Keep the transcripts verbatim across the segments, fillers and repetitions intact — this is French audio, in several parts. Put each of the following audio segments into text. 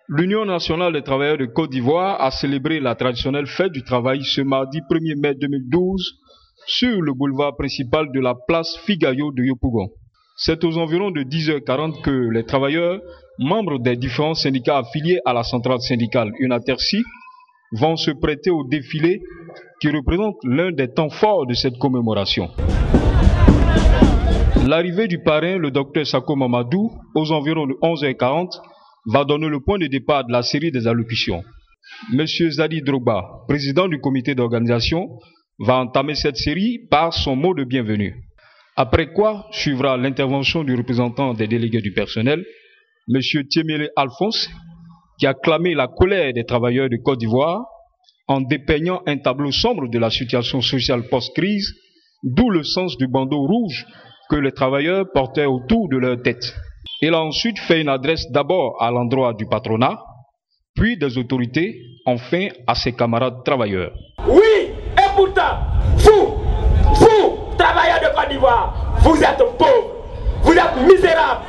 L'Union nationale des travailleurs de Côte d'Ivoire a célébré la traditionnelle fête du travail ce mardi premier mai deux mille douze sur le boulevard principal de la place Figayo de Yopougon. C'est aux environs de dix heures quarante que les travailleurs, membres des différents syndicats affiliés à la centrale syndicale UNATERCI, vont se prêter au défilé qui représente l'un des temps forts de cette commémoration. L'arrivée du parrain, le docteur Sako Mamadou, aux environs de onze heures quarante, va donner le point de départ de la série des allocutions. Monsieur Zadi Drogba, président du comité d'organisation, va entamer cette série par son mot de bienvenue. Après quoi suivra l'intervention du représentant des délégués du personnel, Monsieur Tiemele Alphonse, qui a clamé la colère des travailleurs de Côte d'Ivoire en dépeignant un tableau sombre de la situation sociale post-crise, d'où le sens du bandeau rouge que les travailleurs portaient autour de leur tête. Il a ensuite fait une adresse d'abord à l'endroit du patronat, puis des autorités, enfin à ses camarades travailleurs. Oui, et pourtant, vous, vous, travailleurs de Côte d'Ivoire, vous êtes pauvres, vous êtes misérables.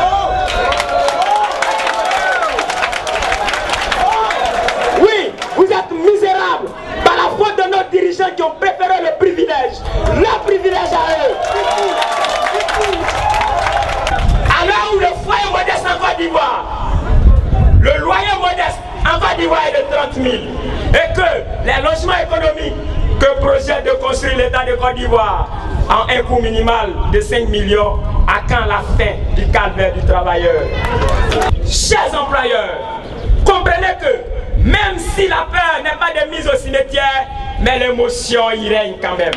Oui, vous êtes misérables par la faute de nos dirigeants qui ont préféré le privilège, le privilège à eux. Alors où le foyer modeste en Côte d'Ivoire, le loyer modeste en Côte d'Ivoire est de trente mille et que les logements économiques que projette de construire l'État de Côte d'Ivoire en un coût minimal de cinq millions, à quand la fin du calvaire du travailleur? Chers employeurs, comprenez que même si la peur n'est pas de mise au cimetière, mais l'émotion y règne quand même.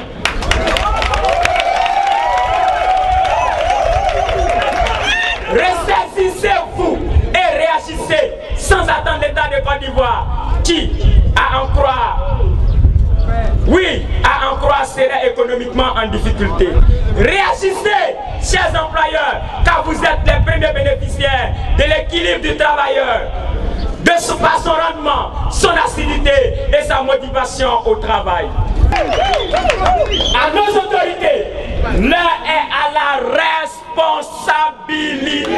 Ressaisissez-vous et réagissez sans attendre l'État de Côte d'Ivoire qui, à en croire, oui, à en croire serait économiquement en difficulté. Réagissez, chers employeurs, car vous êtes les premiers bénéficiaires de l'équilibre du travailleur, de son, par son rendement, son assiduité et sa motivation au travail. À nos autorités, l'heure est à la responsabilité.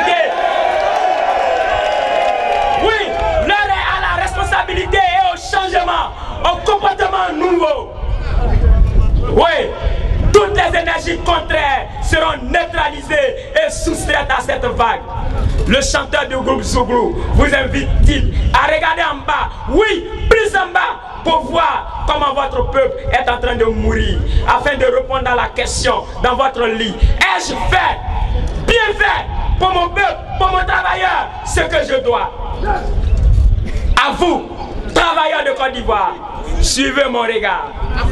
Oui, l'heure est à la responsabilité et au changement, au comportement nouveau. Oui, toutes les énergies contraires seront neutralisées et soustraites à cette vague. Le chanteur du groupe Zouglou vous invite-t-il à regarder en bas, oui, plus en bas, pour voir comment votre peuple est en train de mourir, afin de répondre à la question dans votre lit. Ai-je fait, bien fait, pour mon peuple, pour mon travailleur, ce que je dois? À vous, travailleurs de Côte d'Ivoire, suivez mon regard.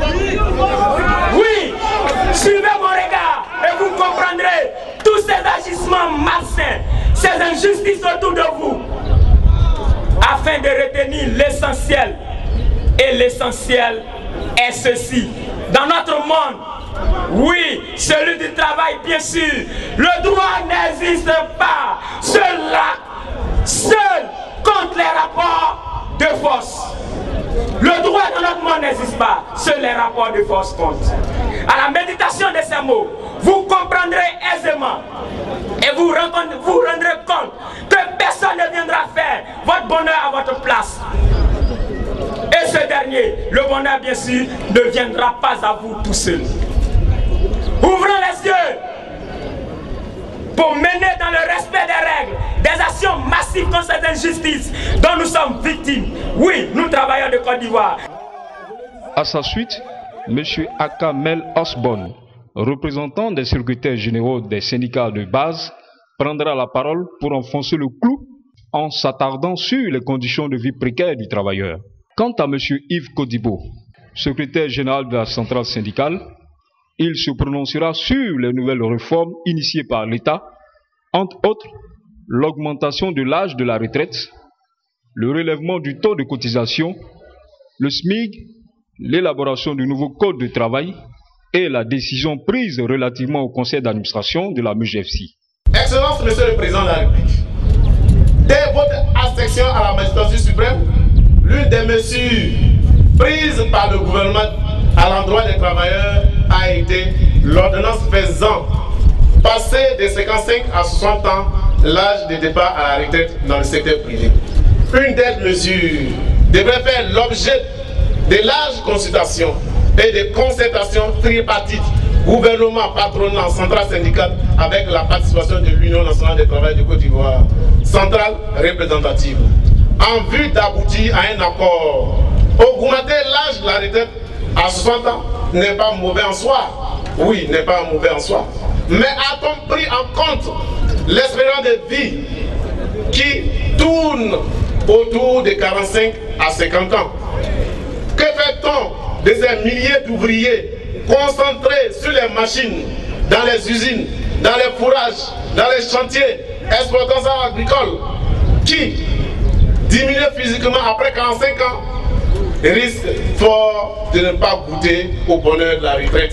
Oui, suivez mon regard et vous comprendrez tous ces agissements malsains, ces injustices autour de vous, afin de retenir l'essentiel. Et l'essentiel est ceci. Dans notre monde, oui, celui du travail, bien sûr, le droit n'existe pas. Cela, seul contre les rapports de force. Le droit dans notre monde n'existe pas. Seuls les rapports de force comptent. À la méditation de ces mots, vous comprendrez aisément et vous, vous rendrez compte que personne ne viendra faire votre bonheur à votre place. Et ce dernier, le bonheur bien sûr, ne viendra pas à vous tout seul. Ouvrons les yeux pour mener dans le respect des règles des actions massives contre ces injustices dont nous sommes victimes. Oui, nous travailleurs de Côte d'Ivoire. À sa suite, M. Akamel Osborne, représentant des secrétaires généraux des syndicats de base, prendra la parole pour enfoncer le clou en s'attardant sur les conditions de vie précaires du travailleur. Quant à M. Yves Kodibo, secrétaire général de la centrale syndicale, il se prononcera sur les nouvelles réformes initiées par l'État, entre autres l'augmentation de l'âge de la retraite, le relèvement du taux de cotisation, le S M I G, l'élaboration du nouveau code de travail et la décision prise relativement au conseil d'administration de la M G F C. Excellence, Monsieur le Président de la République, dès votre accession à la magistrature suprême, l'une des mesures prises par le gouvernement à l'endroit des travailleurs a été l'ordonnance faisant passer de cinquante-cinq à soixante ans l'âge de départ à la retraite dans le secteur privé. une telle mesure devrait faire l'objet de larges consultations et de concertations tripartites, gouvernement, patronat, centrale syndicale, avec la participation de l'Union nationale des travailleurs de Côte d'Ivoire, centrale représentative, en vue d'aboutir à un accord. Augmenter l'âge de la retraite à soixante ans n'est pas mauvais en soi. Oui, n'est pas mauvais en soi. Mais a-t-on pris en compte l'espérance de vie qui tourne autour de quarante-cinq à cinquante ans? Que fait-on de ces milliers d'ouvriers concentrés sur les machines, dans les usines, dans les fourrages, dans les chantiers, exploitants agricoles, qui, diminués physiquement après quarante-cinq ans, risquent fort de ne pas goûter au bonheur de la retraite?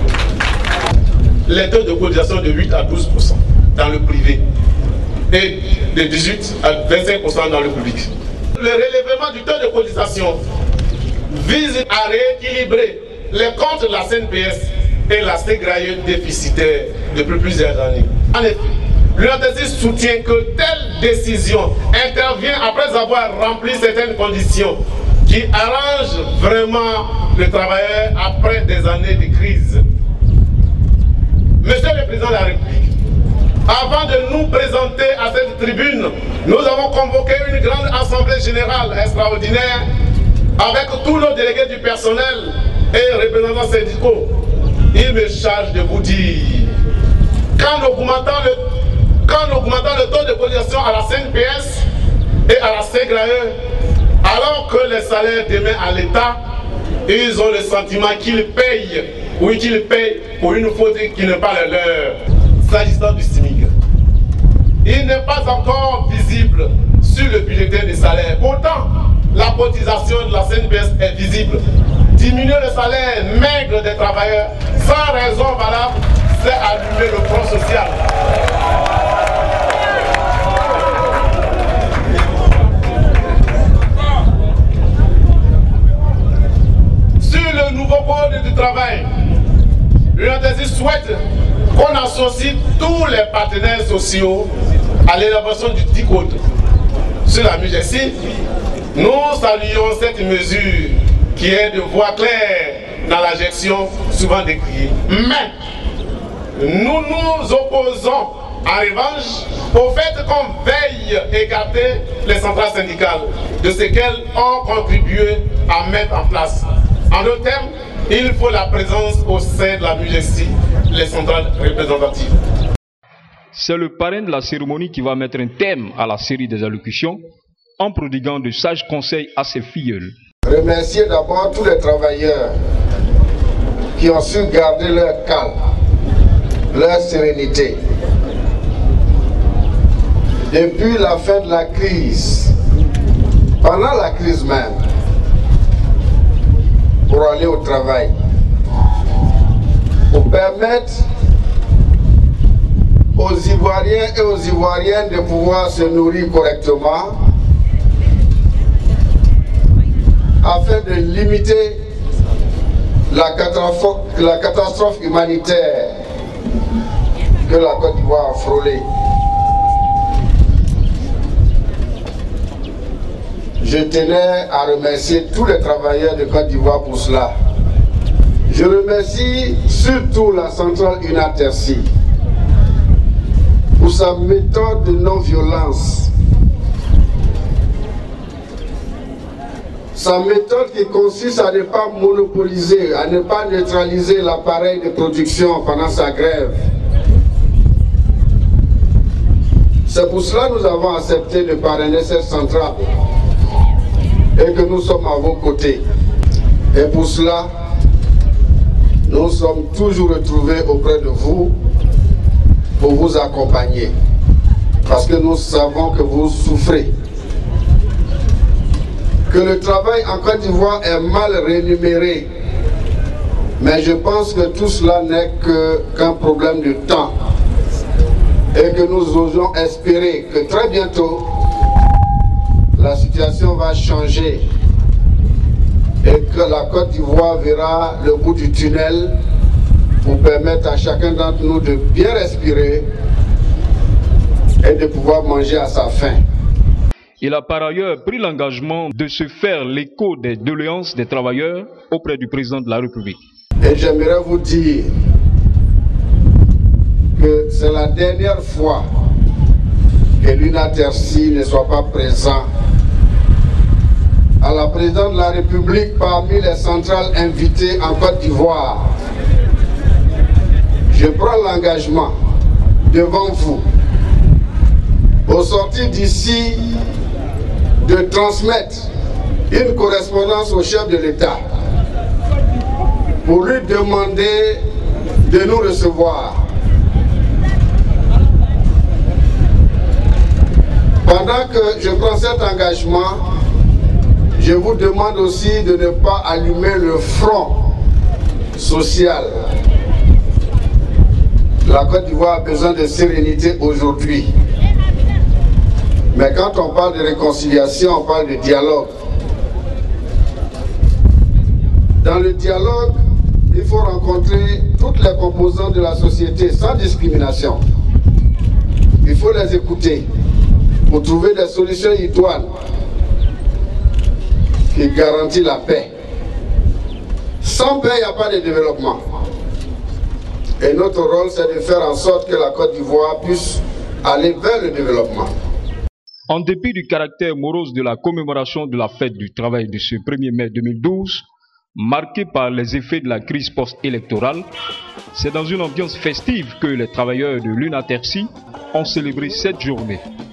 Les taux de cotisation de huit à douze pour cent dans le privé et de dix-huit à vingt-cinq pour cent dans le public. Le relèvement du taux de cotisation vise à rééquilibrer les comptes de la C N P S et la ségrégation déficitaire depuis plusieurs années. En effet, l'U N T S I soutient que telle décision intervient après avoir rempli certaines conditions qui arrangent vraiment le travailleur après des années de crise. Monsieur le Président de la République, avant de nous présenter à cette tribune, nous avons convoqué une grande assemblée générale extraordinaire avec tous nos délégués du personnel et représentants syndicaux. Il me charge de vous dire qu'en augmentant le, qu'en augmentant le taux de cotisation à la C N P S et à la C G R A E, alors que les salaires demeurent à l'État, ils ont le sentiment qu'ils payent, oui qu'ils payent pour une faute qui n'est pas le leur. S'agissant du S M I C, il n'est pas encore visible sur le bulletin des salaires. Pourtant, la cotisation de la C N P S est visible. Diminuer le salaire maigre des travailleurs sans raison valable, c'est allumer le front social. Sur le nouveau code du travail, l'U N T S I souhaite qu'on associe tous les partenaires sociaux à l'élaboration du dit code. Sur la M U G S I, nous saluons cette mesure qui est de voix claire dans la gestion souvent décriée. Mais nous nous opposons en revanche au fait qu'on veille écarter les centrales syndicales de ce qu'elles ont contribué à mettre en place. En d'autres termes, il faut la présence au sein de la M U G S I, les centrales représentatives. C'est le parrain de la cérémonie qui va mettre un thème à la série des allocutions en prodiguant de sages conseils à ses filleuls. Remercier d'abord tous les travailleurs qui ont su garder leur calme, leur sérénité. Depuis la fin de la crise, pendant la crise même, pour aller au travail, pour permettre aux Ivoiriens et aux Ivoiriennes de pouvoir se nourrir correctement, afin de limiter la catastrophe, la catastrophe humanitaire que la Côte d'Ivoire a frôlée. Je tenais à remercier tous les travailleurs de Côte d'Ivoire pour cela. Je remercie surtout la centrale U N T S I pour sa méthode de non-violence. Sa méthode qui consiste à ne pas monopoliser, à ne pas neutraliser l'appareil de production pendant sa grève. C'est pour cela que nous avons accepté de parrainer cette centrale et que nous sommes à vos côtés. Et pour cela, nous sommes toujours retrouvés auprès de vous pour vous accompagner. Parce que nous savons que vous souffrez. Que le travail en Côte d'Ivoire est mal rémunéré. Mais je pense que tout cela n'est qu'un problème de temps. Et que nous osons espérer que très bientôt, la situation va changer. Et que la Côte d'Ivoire verra le bout du tunnel pour permettre à chacun d'entre nous de bien respirer et de pouvoir manger à sa faim. Il a par ailleurs pris l'engagement de se faire l'écho des doléances des travailleurs auprès du président de la République. Et j'aimerais vous dire que c'est la dernière fois que l'UNATERSI ne soit pas présent à la présidente de la République parmi les centrales invitées en Côte d'Ivoire. Je prends l'engagement devant vous, au sortir d'ici, de transmettre une correspondance au chef de l'État pour lui demander de nous recevoir. Pendant que je prends cet engagement, je vous demande aussi de ne pas allumer le front social. La Côte d'Ivoire a besoin de sérénité aujourd'hui. Mais quand on parle de réconciliation, on parle de dialogue. Dans le dialogue, il faut rencontrer toutes les composantes de la société sans discrimination. Il faut les écouter pour trouver des solutions idoines qui garantissent la paix. Sans paix, il n'y a pas de développement. Et notre rôle, c'est de faire en sorte que la Côte d'Ivoire puisse aller vers le développement. En dépit du caractère morose de la commémoration de la fête du travail de ce premier mai deux mille douze, marquée par les effets de la crise post-électorale, c'est dans une ambiance festive que les travailleurs de l'UNATERSI ont célébré cette journée.